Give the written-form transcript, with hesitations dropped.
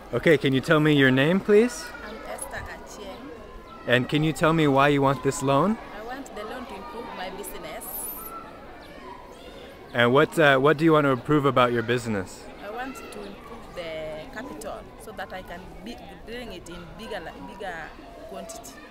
Okay, can you tell me your name, please? I'm Estheer Achieng. And can you tell me why you want this loan? I want the loan to improve my business. And what do you want to improve about your business? I want to improve the capital so that I can bring it in bigger quantity.